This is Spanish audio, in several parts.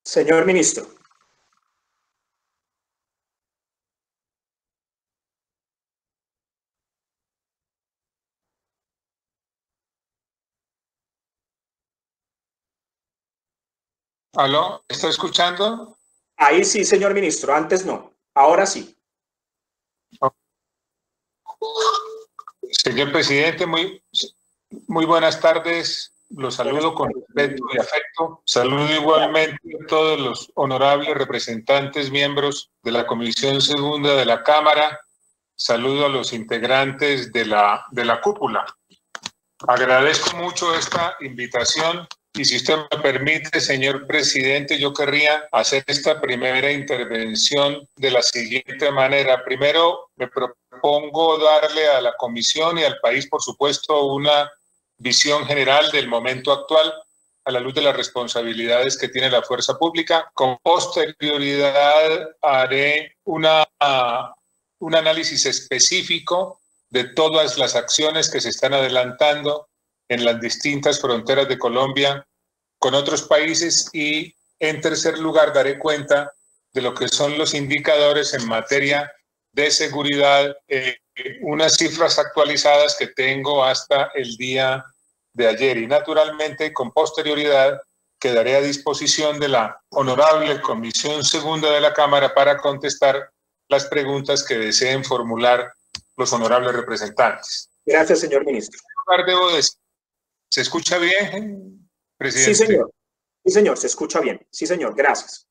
Señor ministro. ¿Aló? ¿Está escuchando? Ahí sí, señor ministro, antes no, ahora sí. Señor presidente, muy buenas tardes. Los saludo con respeto y afecto. Saludo igualmente a todos los honorables representantes, miembros de la Comisión Segunda de la Cámara. Saludo a los integrantes de la cúpula. Agradezco mucho esta invitación y si usted me permite, señor presidente, yo querría hacer esta primera intervención de la siguiente manera. Primero, me propongo darle a la comisión y al país, por supuesto, una visión general del momento actual a la luz de las responsabilidades que tiene la fuerza pública. Con posterioridad haré un análisis específico de todas las acciones que se están adelantando en las distintas fronteras de Colombia con otros países y, en tercer lugar, daré cuenta de lo que son los indicadores en materia de seguridad, unas cifras actualizadas que tengo hasta el día de ayer y, naturalmente, con posterioridad, quedaré a disposición de la honorable Comisión Segunda de la Cámara para contestar las preguntas que deseen formular los honorables representantes. Gracias, señor ministro. Debo decir, ¿se escucha bien, presidente? Sí, señor. Sí, señor, se escucha bien. Sí, señor, gracias.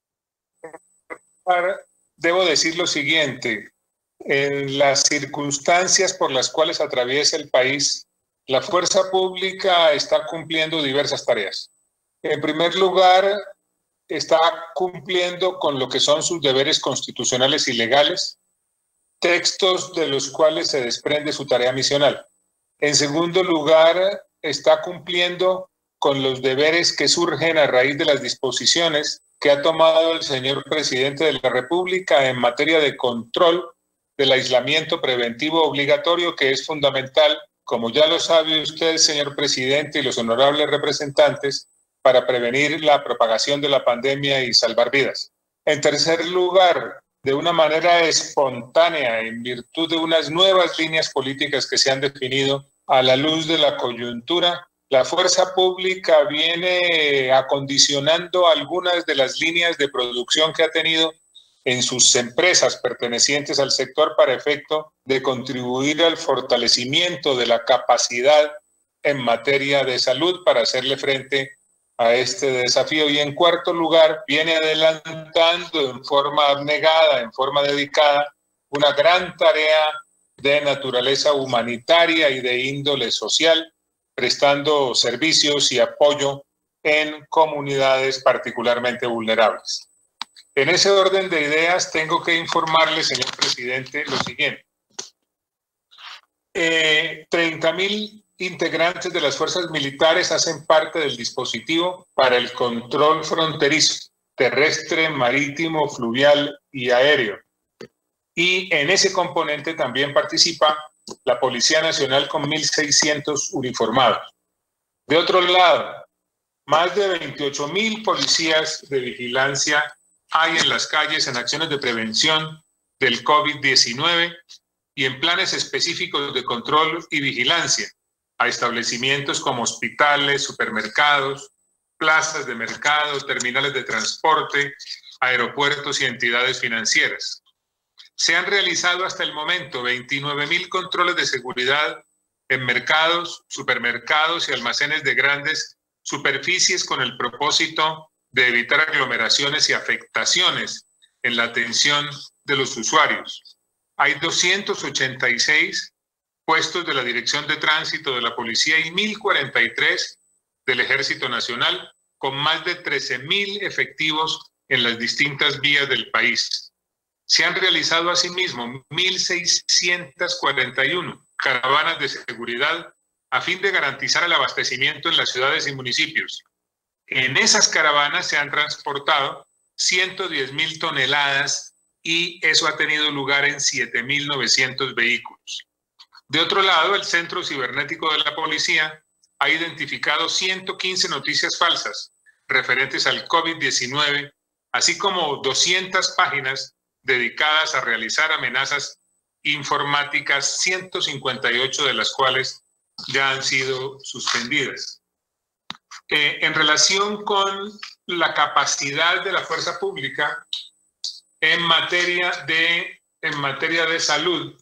Debo decir lo siguiente. En las circunstancias por las cuales atraviesa el país, la fuerza pública está cumpliendo diversas tareas. En primer lugar, está cumpliendo con lo que son sus deberes constitucionales y legales, textos de los cuales se desprende su tarea misional. En segundo lugar, está cumpliendo con los deberes que surgen a raíz de las disposiciones que ha tomado el señor presidente de la República en materia de control del aislamiento preventivo obligatorio, que es fundamental, como ya lo sabe usted, señor presidente, y los honorables representantes, para prevenir la propagación de la pandemia y salvar vidas. En tercer lugar, de una manera espontánea, en virtud de unas nuevas líneas políticas que se han definido a la luz de la coyuntura, la fuerza pública viene acondicionando algunas de las líneas de producción que ha tenido en sus empresas pertenecientes al sector para efecto de contribuir al fortalecimiento de la capacidad en materia de salud para hacerle frente a este desafío. Y en cuarto lugar, viene adelantando en forma abnegada, en forma dedicada, una gran tarea de naturaleza humanitaria y de índole social, prestando servicios y apoyo en comunidades particularmente vulnerables. En ese orden de ideas, tengo que informarle, señor presidente, lo siguiente. 30.000 integrantes de las fuerzas militares hacen parte del dispositivo para el control fronterizo, terrestre, marítimo, fluvial y aéreo. Y en ese componente también participa la Policía Nacional con 1.600 uniformados. De otro lado, más de 28.000 policías de vigilancia hay en las calles en acciones de prevención del COVID-19 y en planes específicos de control y vigilancia a establecimientos como hospitales, supermercados, plazas de mercado, terminales de transporte, aeropuertos y entidades financieras. Se han realizado hasta el momento 29.000 controles de seguridad en mercados, supermercados y almacenes de grandes superficies con el propósito de evitar aglomeraciones y afectaciones en la atención de los usuarios. Hay 286 puestos de la Dirección de Tránsito de la Policía y 1.043 del Ejército Nacional, con más de 13.000 efectivos en las distintas vías del país. Se han realizado asimismo 1.641 caravanas de seguridad a fin de garantizar el abastecimiento en las ciudades y municipios. En esas caravanas se han transportado 110.000 toneladas y eso ha tenido lugar en 7.900 vehículos. De otro lado, el Centro Cibernético de la Policía ha identificado 115 noticias falsas referentes al COVID-19 así como 200 páginas dedicadas a realizar amenazas informáticas, 158 de las cuales ya han sido suspendidas. En relación con la capacidad de la fuerza pública en materia de salud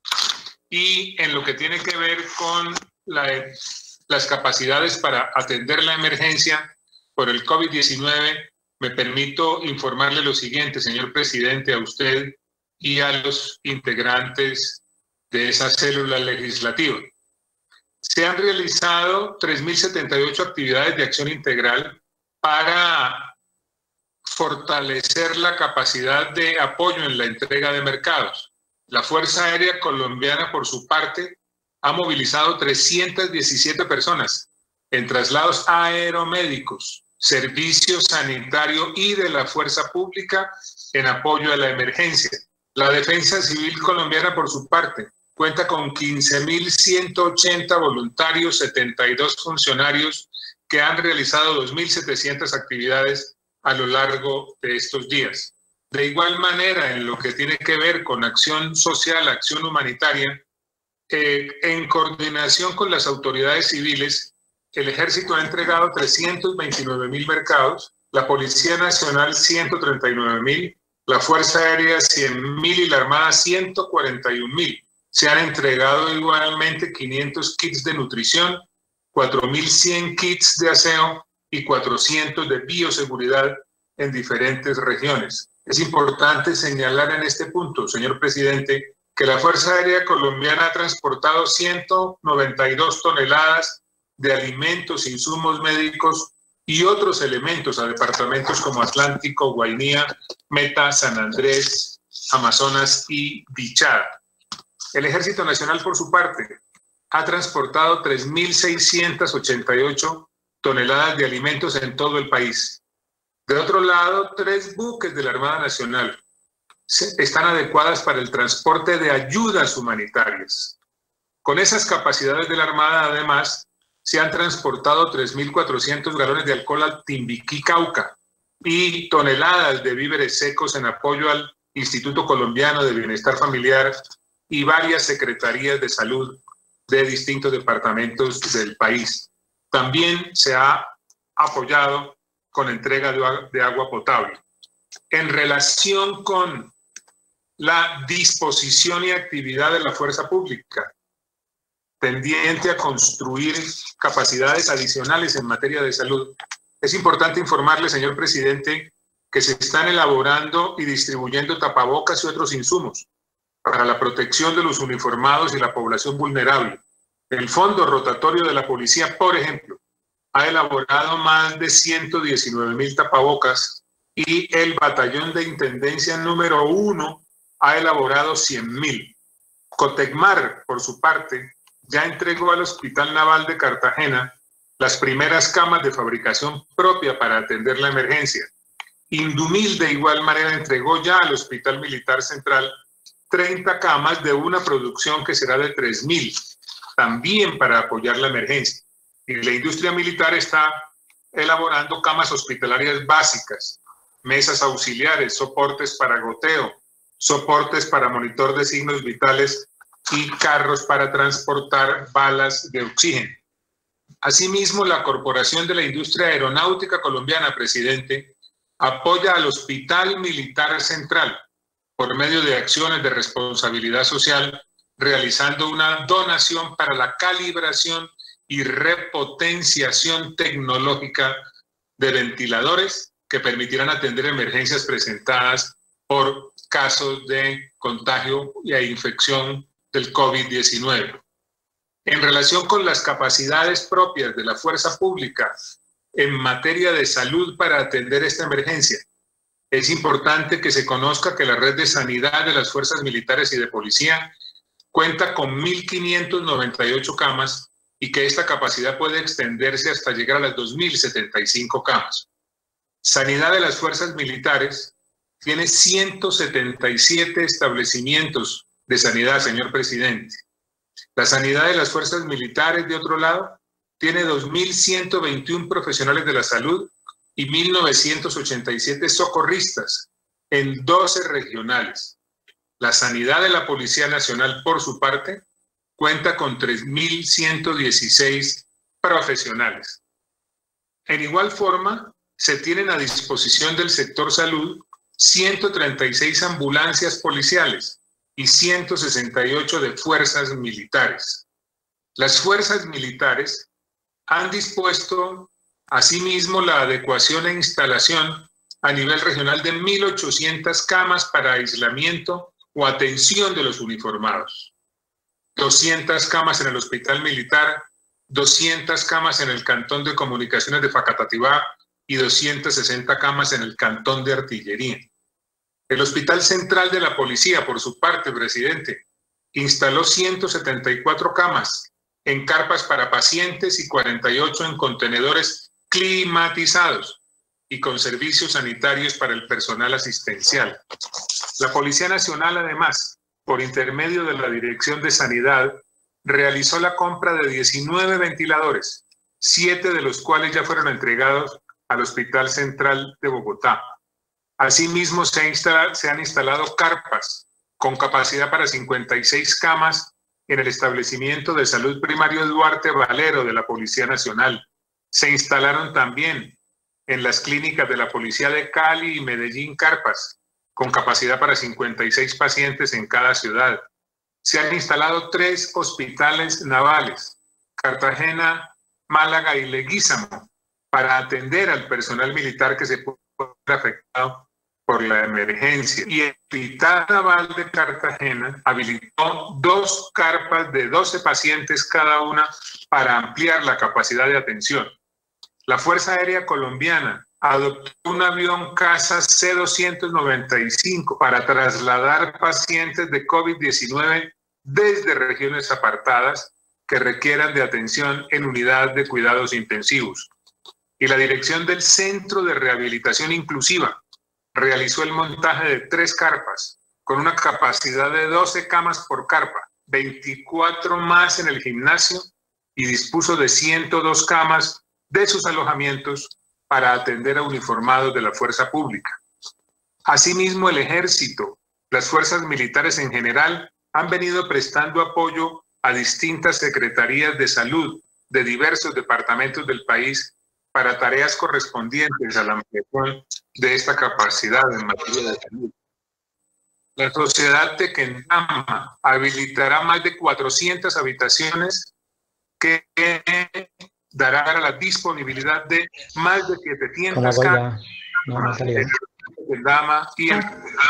y en lo que tiene que ver con las capacidades para atender la emergencia por el COVID-19, me permito informarle lo siguiente, señor presidente, a usted y a los integrantes de esa célula legislativa. Se han realizado 3.078 actividades de acción integral para fortalecer la capacidad de apoyo en la entrega de mercados. La Fuerza Aérea Colombiana, por su parte, ha movilizado 317 personas en traslados aeromédicos, servicio sanitario y de la fuerza pública en apoyo a la emergencia. La Defensa Civil Colombiana, por su parte, cuenta con 15.180 voluntarios, 72 funcionarios que han realizado 2.700 actividades a lo largo de estos días. De igual manera, en lo que tiene que ver con acción social, acción humanitaria, en coordinación con las autoridades civiles, el Ejército ha entregado 329.000 mercados, la Policía Nacional 139.000, la Fuerza Aérea 100.000 y la Armada 141.000. Se han entregado igualmente 500 kits de nutrición, 4.100 kits de aseo y 400 de bioseguridad en diferentes regiones. Es importante señalar en este punto, señor presidente, que la Fuerza Aérea Colombiana ha transportado 192 toneladas de alimentos, insumos médicos y otros elementos a departamentos como Atlántico, Guainía, Meta, San Andrés, Amazonas y Bichada. El Ejército Nacional, por su parte, ha transportado 3.688 toneladas de alimentos en todo el país. De otro lado, 3 buques de la Armada Nacional están adecuadas para el transporte de ayudas humanitarias. Con esas capacidades de la Armada, además, se han transportado 3.400 galones de alcohol al Timbiquí, Cauca, y toneladas de víveres secos en apoyo al Instituto Colombiano de Bienestar Familiar y varias secretarías de salud de distintos departamentos del país. También se ha apoyado con entrega de agua potable. En relación con la disposición y actividad de la fuerza pública, tendiente a construir capacidades adicionales en materia de salud, es importante informarle, señor presidente, que se están elaborando y distribuyendo tapabocas y otros insumos para la protección de los uniformados y la población vulnerable. El Fondo Rotatorio de la Policía, por ejemplo, ha elaborado más de 119.000 tapabocas y el Batallón de Intendencia número 1 ha elaborado 100.000. Cotecmar, por su parte, ya entregó al Hospital Naval de Cartagena las primeras camas de fabricación propia para atender la emergencia. Indumil, de igual manera, entregó ya al Hospital Militar Central 30 camas de una producción que será de 3.000, también para apoyar la emergencia. Y la industria militar está elaborando camas hospitalarias básicas, mesas auxiliares, soportes para goteo, soportes para monitor de signos vitales y carros para transportar balas de oxígeno. Asimismo, la Corporación de la Industria Aeronáutica Colombiana, presidente, apoya al Hospital Militar Central por medio de acciones de responsabilidad social, realizando una donación para la calibración y repotenciación tecnológica de ventiladores que permitirán atender emergencias presentadas por casos de contagio y infección del COVID-19. En relación con las capacidades propias de la fuerza pública en materia de salud para atender esta emergencia, es importante que se conozca que la red de sanidad de las fuerzas militares y de policía cuenta con 1.598 camas y que esta capacidad puede extenderse hasta llegar a las 2.075 camas. Sanidad de las fuerzas militares tiene 177 establecimientos de sanidad, señor presidente. La sanidad de las fuerzas militares, de otro lado, tiene 2.121 profesionales de la salud y 1.987 socorristas en 12 regionales. La Sanidad de la Policía Nacional, por su parte, cuenta con 3.116 profesionales. En igual forma, se tienen a disposición del sector salud 136 ambulancias policiales y 168 de fuerzas militares. Las fuerzas militares han dispuesto asimismo la adecuación e instalación a nivel regional de 1.800 camas para aislamiento o atención de los uniformados, 200 camas en el Hospital Militar, 200 camas en el Cantón de Comunicaciones de Facatativá y 260 camas en el Cantón de Artillería. El Hospital Central de la Policía, por su parte, presidente, instaló 174 camas en carpas para pacientes y 48 en contenedores climatizados y con servicios sanitarios para el personal asistencial. La Policía Nacional, además, por intermedio de la Dirección de Sanidad, realizó la compra de 19 ventiladores, 7 de los cuales ya fueron entregados al Hospital Central de Bogotá. Asimismo, se han instalado carpas con capacidad para 56 camas en el establecimiento de salud primario Duarte Valero de la Policía Nacional. Se instalaron también en las clínicas de la Policía de Cali y Medellín carpas con capacidad para 56 pacientes en cada ciudad. Se han instalado 3 hospitales navales, Cartagena, Málaga y Leguízamo, para atender al personal militar que se puede ver afectado por la emergencia. Y el Hospital Naval de Cartagena habilitó 2 carpas de 12 pacientes cada una para ampliar la capacidad de atención. La Fuerza Aérea Colombiana adoptó un avión Casa C-295 para trasladar pacientes de COVID-19 desde regiones apartadas que requieran de atención en unidad de cuidados intensivos. Y la dirección del Centro de Rehabilitación Inclusiva realizó el montaje de 3 carpas con una capacidad de 12 camas por carpa, 24 más en el gimnasio y dispuso de 102 camas de sus alojamientos para atender a uniformados de la fuerza pública. Asimismo, el Ejército, las fuerzas militares en general, han venido prestando apoyo a distintas secretarías de salud de diversos departamentos del país para tareas correspondientes a la ampliación de esta capacidad en materia de salud. La Sociedad Tequendama habilitará más de 400 habitaciones que dará la disponibilidad de más de 700 camas. Y es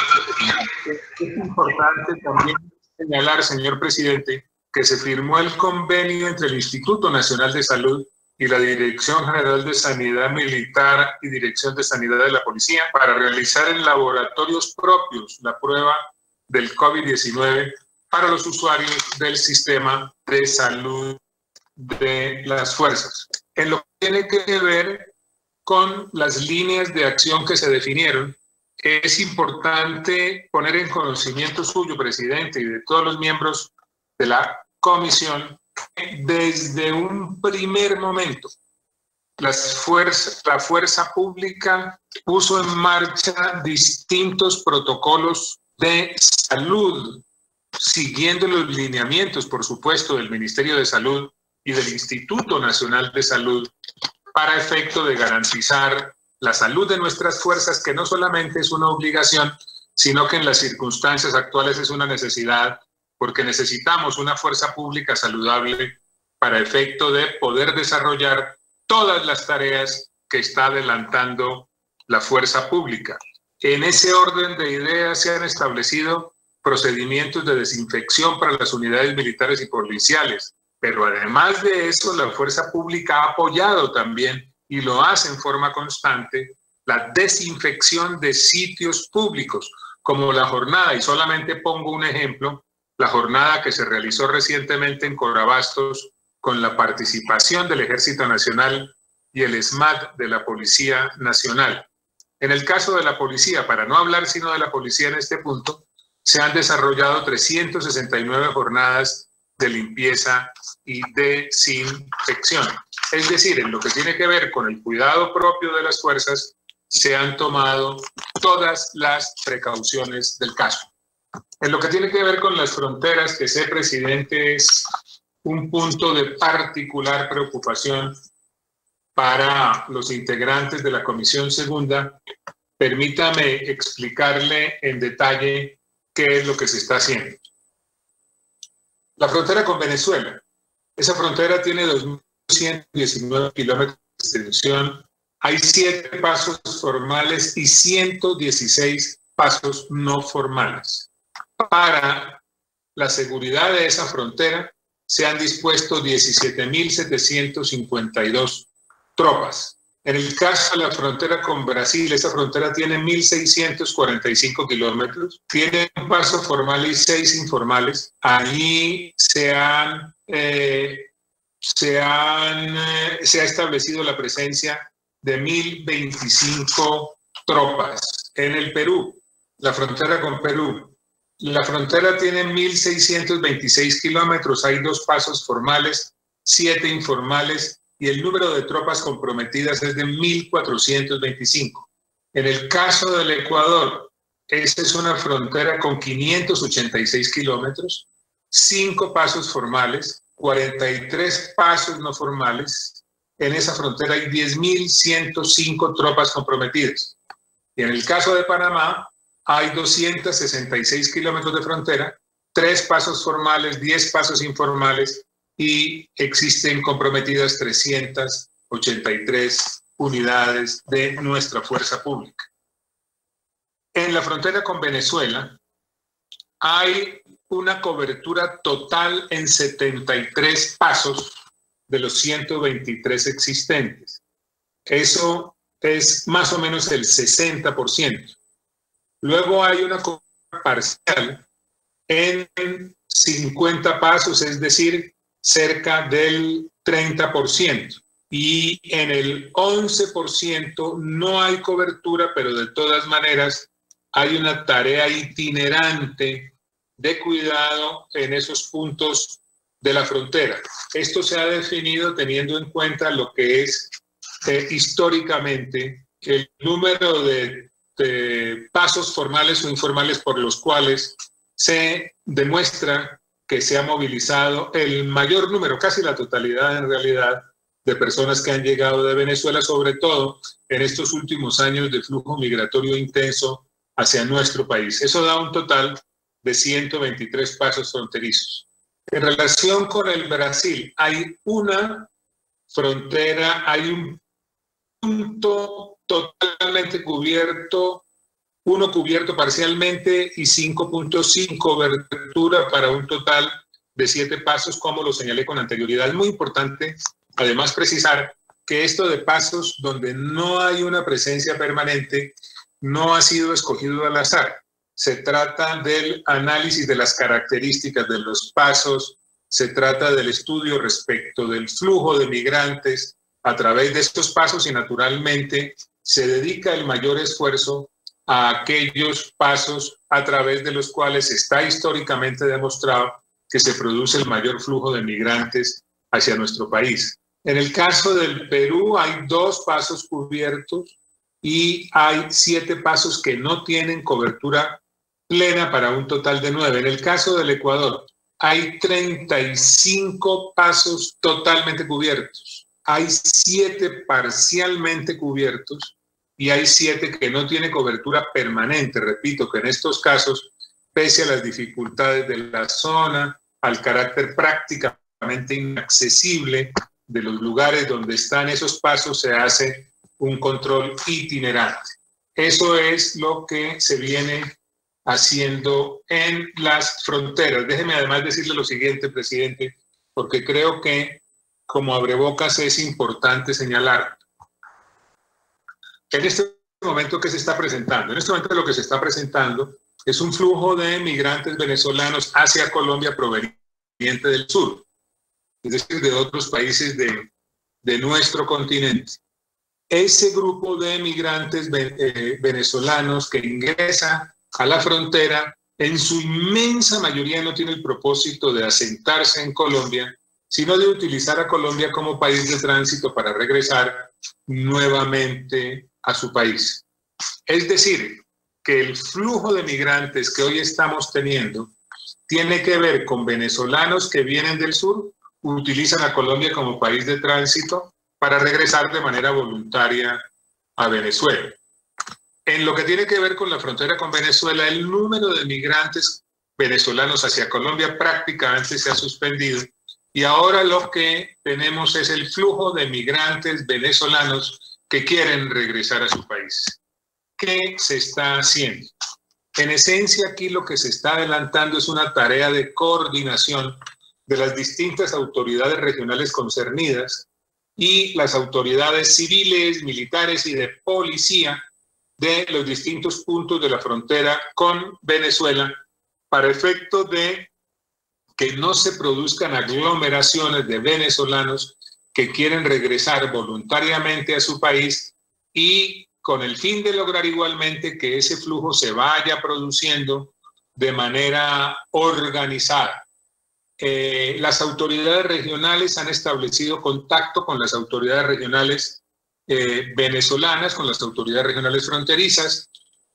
importante también señalar, señor presidente, que se firmó el convenio entre el Instituto Nacional de Salud y la Dirección General de Sanidad Militar y Dirección de Sanidad de la Policía para realizar en laboratorios propios la prueba del COVID-19 para los usuarios del sistema de salud de las fuerzas. En lo que tiene que ver con las líneas de acción que se definieron, es importante poner en conocimiento suyo, presidente, y de todos los miembros de la comisión, que desde un primer momento la fuerza pública puso en marcha distintos protocolos de salud, siguiendo los lineamientos, por supuesto, del Ministerio de Salud y del Instituto Nacional de Salud, para efecto de garantizar la salud de nuestras fuerzas, que no solamente es una obligación, sino que en las circunstancias actuales es una necesidad, porque necesitamos una fuerza pública saludable para efecto de poder desarrollar todas las tareas que está adelantando la fuerza pública. En ese orden de ideas se han establecido procedimientos de desinfección para las unidades militares y policiales, pero además de eso, la fuerza pública ha apoyado también, y lo hace en forma constante, la desinfección de sitios públicos, como la jornada, y solamente pongo un ejemplo, la jornada que se realizó recientemente en Corabastos con la participación del Ejército Nacional y el SMAT de la Policía Nacional. En el caso de la policía, para no hablar sino de la policía en este punto, se han desarrollado 369 jornadas de limpieza y desinfección. Es decir, en lo que tiene que ver con el cuidado propio de las fuerzas, se han tomado todas las precauciones del caso. En lo que tiene que ver con las fronteras, que sé, presidente, es un punto de particular preocupación para los integrantes de la Comisión Segunda. Permítame explicarle en detalle qué es lo que se está haciendo. La frontera con Venezuela. Esa frontera tiene 2.119 kilómetros de extensión. Hay 7 pasos formales y 116 pasos no formales. Para la seguridad de esa frontera se han dispuesto 17.752 tropas. En el caso de la frontera con Brasil, esa frontera tiene 1.645 kilómetros, tiene un paso formal y 6 informales. Allí se ha establecido la presencia de 1.025 tropas. En el Perú, la frontera con Perú, la frontera tiene 1.626 kilómetros, hay 2 pasos formales, 7 informales, y el número de tropas comprometidas es de 1.425. En el caso del Ecuador, esta es una frontera con 586 kilómetros, 5 pasos formales, 43 pasos no formales. En esa frontera hay 10.105 tropas comprometidas. Y en el caso de Panamá, hay 266 kilómetros de frontera, 3 pasos formales, 10 pasos informales, y existen comprometidas 383 unidades de nuestra fuerza pública. En la frontera con Venezuela hay una cobertura total en 73 pasos de los 123 existentes. Eso es más o menos el 60%. Luego hay una cobertura parcial en 50 pasos, es decir, cerca del 30%. Y en el 11% no hay cobertura, pero de todas maneras hay una tarea itinerante de cuidado en esos puntos de la frontera. Esto se ha definido teniendo en cuenta lo que es históricamente el número de pasos formales o informales por los cuales se demuestra que se ha movilizado el mayor número, casi la totalidad en realidad, de personas que han llegado de Venezuela, sobre todo en estos últimos años de flujo migratorio intenso hacia nuestro país. Eso da un total de 123 pasos fronterizos. En relación con el Brasil, hay una frontera, hay un punto totalmente cubierto, uno cubierto parcialmente y 5 puntos sin cobertura para un total de 7 pasos, como lo señalé con anterioridad. Es muy importante, además, precisar que esto de pasos donde no hay una presencia permanente no ha sido escogido al azar. Se trata del análisis de las características de los pasos, se trata del estudio respecto del flujo de migrantes a través de estos pasos y, naturalmente, se dedica el mayor esfuerzo a aquellos pasos a través de los cuales está históricamente demostrado que se produce el mayor flujo de migrantes hacia nuestro país. En el caso del Perú hay 2 pasos cubiertos y hay 7 pasos que no tienen cobertura plena para un total de 9. En el caso del Ecuador hay 35 pasos totalmente cubiertos, hay 7 parcialmente cubiertos y hay 7 que no tienen cobertura permanente. Repito que en estos casos, pese a las dificultades de la zona, al carácter prácticamente inaccesible de los lugares donde están esos pasos, se hace un control itinerante. Eso es lo que se viene haciendo en las fronteras. Déjeme además decirle lo siguiente, presidente, porque creo que como abrebocas es importante señalar. En este momento, ¿qué se está presentando? En este momento lo que se está presentando es un flujo de migrantes venezolanos hacia Colombia proveniente del sur, es decir, de otros países de nuestro continente. Ese grupo de migrantes venezolanos que ingresa a la frontera en su inmensa mayoría no tiene el propósito de asentarse en Colombia, sino de utilizar a Colombia como país de tránsito para regresar nuevamente a su país. Es decir, que el flujo de migrantes que hoy estamos teniendo tiene que ver con venezolanos que vienen del sur, utilizan a Colombia como país de tránsito para regresar de manera voluntaria a Venezuela. En lo que tiene que ver con la frontera con Venezuela, el número de migrantes venezolanos hacia Colombia prácticamente se ha suspendido y ahora lo que tenemos es el flujo de migrantes venezolanos que quieren regresar a su país. ¿Qué se está haciendo? En esencia, aquí lo que se está adelantando es una tarea de coordinación de las distintas autoridades regionales concernidas y las autoridades civiles, militares y de policía de los distintos puntos de la frontera con Venezuela para efecto de que no se produzcan aglomeraciones de venezolanos que quieren regresar voluntariamente a su país y con el fin de lograr igualmente que ese flujo se vaya produciendo de manera organizada. Las autoridades regionales han establecido contacto con las autoridades regionales venezolanas, con las autoridades regionales fronterizas.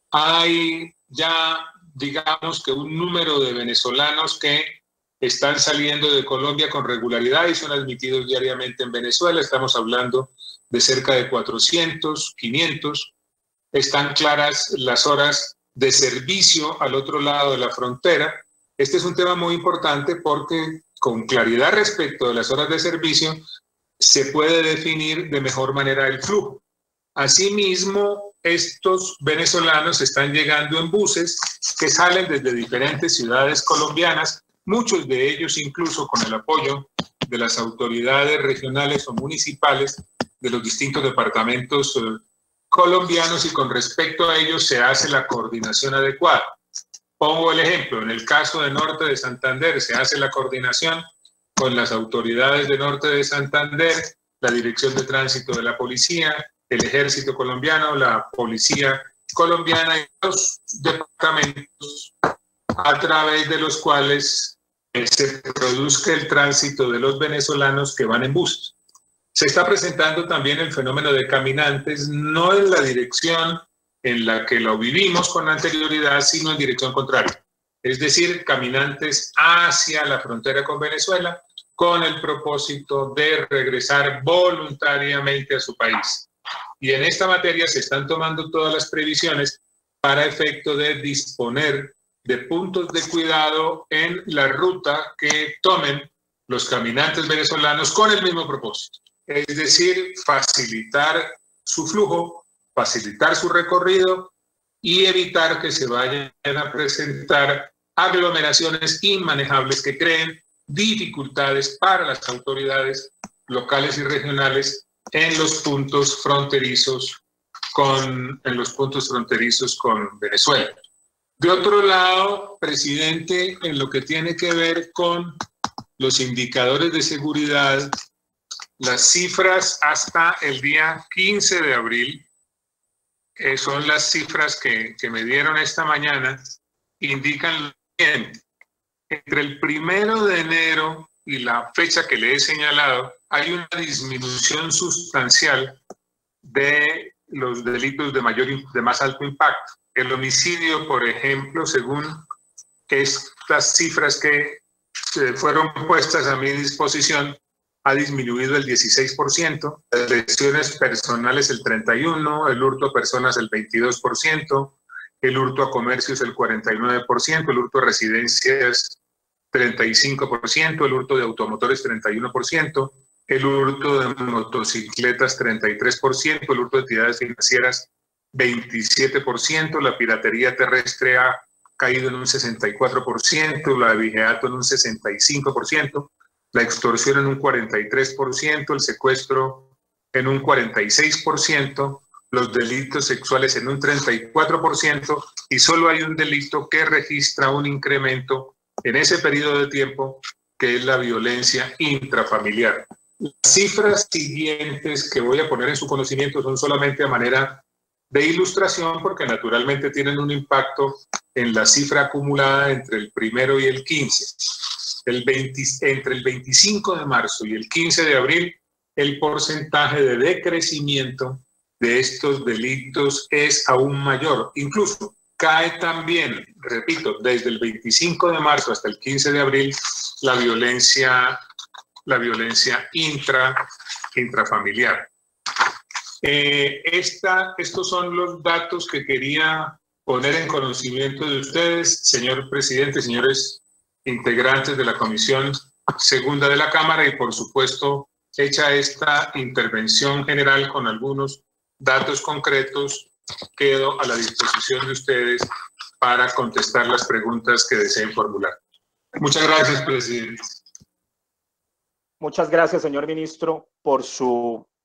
Hay ya, digamos que un número de venezolanos que están saliendo de Colombia con regularidad y son admitidos diariamente en Venezuela. Estamos hablando de cerca de 400, 500. Están claras las horas de servicio al otro lado de la frontera. Este es un tema muy importante porque con claridad respecto de las horas de servicio se puede definir de mejor manera el flujo. Asimismo, estos venezolanos están llegando en buses que salen desde diferentes ciudades colombianas, muchos de ellos incluso con el apoyo de las autoridades regionales o municipales de los distintos departamentos colombianos y con respecto a ellos se hace la coordinación adecuada. Pongo el ejemplo, en el caso de Norte de Santander se hace la coordinación con las autoridades de Norte de Santander, la Dirección de Tránsito de la Policía, el Ejército Colombiano, la Policía Colombiana y los departamentos a través de los cuales se produzca el tránsito de los venezolanos que van en buses. Se está presentando también el fenómeno de caminantes, no en la dirección en la que lo vivimos con anterioridad, sino en dirección contraria. Es decir, caminantes hacia la frontera con Venezuela con el propósito de regresar voluntariamente a su país. Y en esta materia se están tomando todas las previsiones para efecto de disponer de puntos de cuidado en la ruta que tomen los caminantes venezolanos con el mismo propósito. Es decir, facilitar su flujo, facilitar su recorrido y evitar que se vayan a presentar aglomeraciones inmanejables que creen dificultades para las autoridades locales y regionales en los puntos fronterizos con Venezuela. De otro lado, presidente, en lo que tiene que ver con los indicadores de seguridad, las cifras hasta el día 15 de abril, son las cifras que me dieron esta mañana, indican lo siguiente. Entre el 1 de enero y la fecha que le he señalado, hay una disminución sustancial de los delitos de más alto impacto. El homicidio, por ejemplo, según estas cifras que fueron puestas a mi disposición, ha disminuido el 16%, las lesiones personales el 31%, el hurto a personas el 22%, el hurto a comercios el 49%, el hurto a residencias 35%, el hurto de automotores 31%, el hurto de motocicletas 33%, el hurto de entidades financieras 27%, la piratería terrestre ha caído en un 64%, la de vigiato en un 65%, la extorsión en un 43%, el secuestro en un 46%, los delitos sexuales en un 34% y solo hay un delito que registra un incremento en ese periodo de tiempo, que es la violencia intrafamiliar. Las cifras siguientes que voy a poner en su conocimiento son solamente a manera de ilustración porque naturalmente tienen un impacto en la cifra acumulada entre el 1 y el 15. Entre el 25 de marzo y el 15 de abril, el porcentaje de decrecimiento de estos delitos es aún mayor. Incluso cae también, repito, desde el 25 de marzo hasta el 15 de abril, la violencia intrafamiliar. Estos son los datos que quería poner en conocimiento de ustedes, señor presidente, señores integrantes de la Comisión Segunda de la Cámara, y por supuesto, hecha esta intervención general con algunos datos concretos, quedo a la disposición de ustedes para contestar las preguntas que deseen formular. Muchas gracias, presidente. Muchas gracias, señor ministro, por su